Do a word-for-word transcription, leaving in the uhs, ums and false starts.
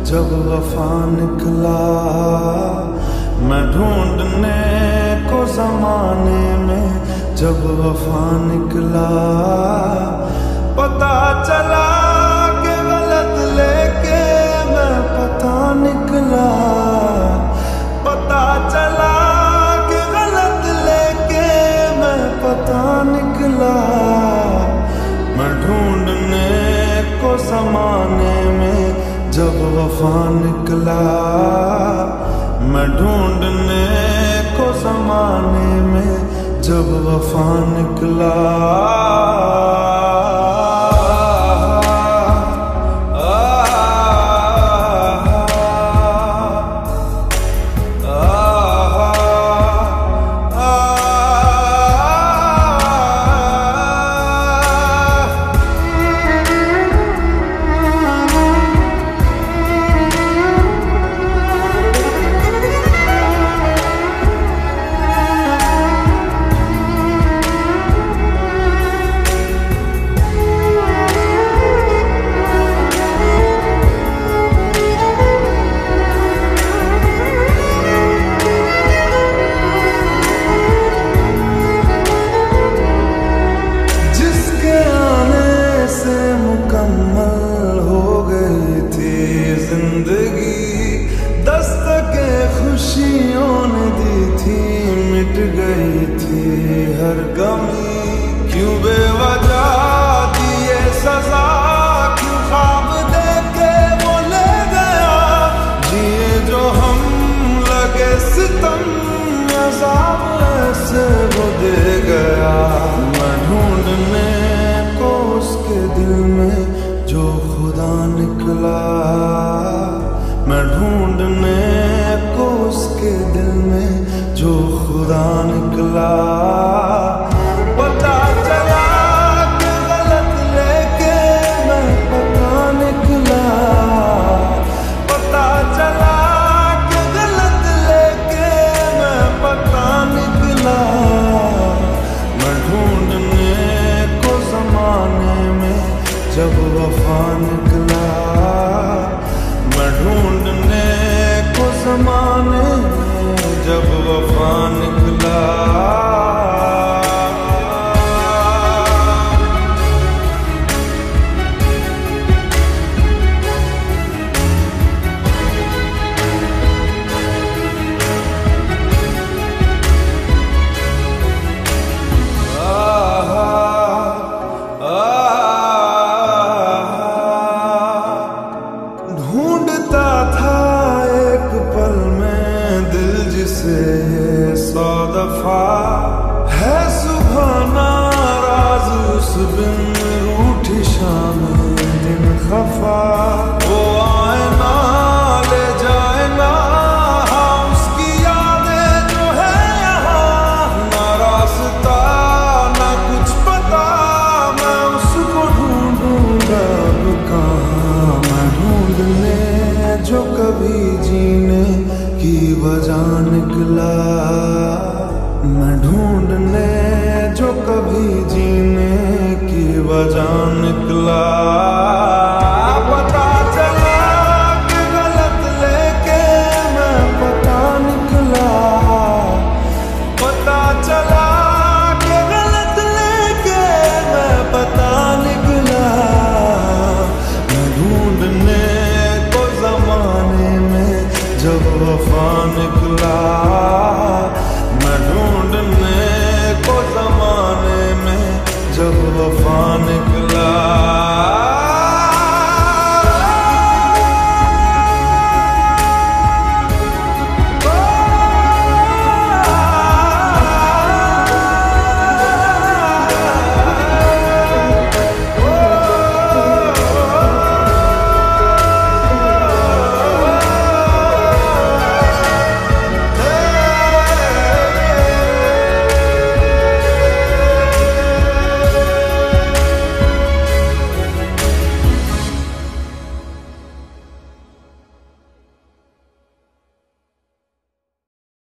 जब वफा निकला। मैं ढूंढने को ज़माने में जब वफा निकला। पता चला कि गलत लेके मैं पता निकला। पता चला कि गलत लेके मैं पता निकला। मैं ढूंढने को ज़माने में जब वफा निकला। मैं ढूंढने को ज़माने में जब वफा निकला। खुशियों ने दी थी, मिट गई थी हर गमी। क्यों बेवजह दिए सजा, क्यों ख्वाब देके वो ले गया। जिए जो हम लगे सितम, अज़ाब ऐसे वो दे गया। मैं ढूंढने को उसके दिल में जो खुदा निकला। मैं ढूंढने को उसके दिल में जो खुदा निकला। पता चला कि गलत लेके मैं पता निकला। पता चला कि गलत लेके मैं पता निकला। मैं ढूंढने को ज़माने में जब वफा निकला। मैं ढूंढने को ज़माने में जब वफा निकला।